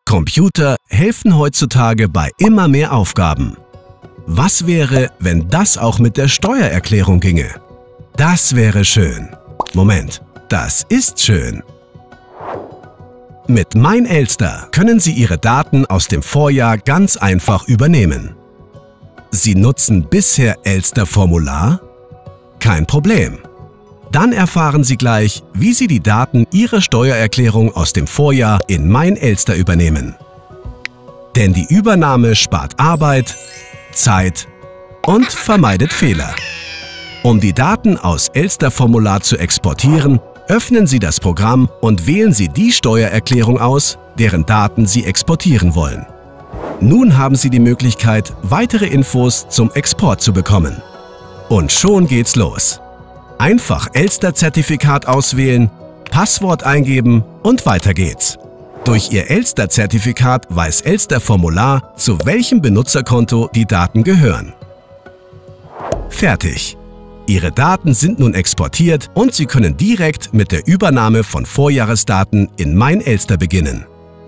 Computer helfen heutzutage bei immer mehr Aufgaben. Was wäre, wenn das auch mit der Steuererklärung ginge? Das wäre schön. Moment, das ist schön. Mit Mein Elster können Sie Ihre Daten aus dem Vorjahr ganz einfach übernehmen. Sie nutzen bisher Elster-Formular? Kein Problem. Dann erfahren Sie gleich, wie Sie die Daten Ihrer Steuererklärung aus dem Vorjahr in Mein Elster übernehmen. Denn die Übernahme spart Arbeit, Zeit und vermeidet Fehler. Um die Daten aus Elster-Formular zu exportieren, öffnen Sie das Programm und wählen Sie die Steuererklärung aus, deren Daten Sie exportieren wollen. Nun haben Sie die Möglichkeit, weitere Infos zum Export zu bekommen. Und schon geht's los. Einfach Elster-Zertifikat auswählen, Passwort eingeben und weiter geht's. Durch Ihr Elster-Zertifikat weiß Elster-Formular, zu welchem Benutzerkonto die Daten gehören. Fertig! Ihre Daten sind nun exportiert und Sie können direkt mit der Übernahme von Vorjahresdaten in Mein Elster beginnen.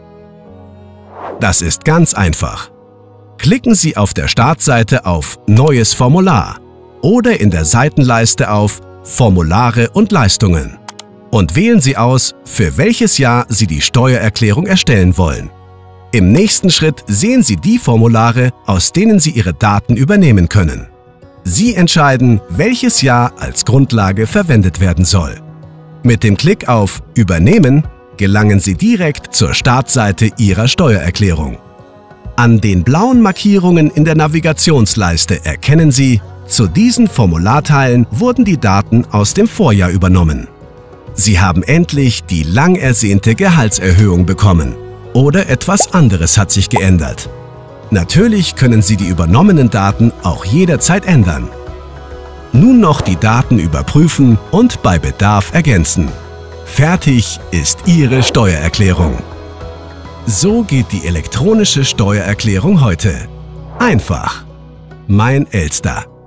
Das ist ganz einfach. Klicken Sie auf der Startseite auf Neues Formular oder in der Seitenleiste auf Formulare und Leistungen und wählen Sie aus, für welches Jahr Sie die Steuererklärung erstellen wollen. Im nächsten Schritt sehen Sie die Formulare, aus denen Sie Ihre Daten übernehmen können. Sie entscheiden, welches Jahr als Grundlage verwendet werden soll. Mit dem Klick auf Übernehmen gelangen Sie direkt zur Startseite Ihrer Steuererklärung. An den blauen Markierungen in der Navigationsleiste erkennen Sie, zu diesen Formularteilen wurden die Daten aus dem Vorjahr übernommen. Sie haben endlich die lang ersehnte Gehaltserhöhung bekommen. Oder etwas anderes hat sich geändert. Natürlich können Sie die übernommenen Daten auch jederzeit ändern. Nun noch die Daten überprüfen und bei Bedarf ergänzen. Fertig ist Ihre Steuererklärung. So geht die elektronische Steuererklärung heute. Einfach. Mein Elster.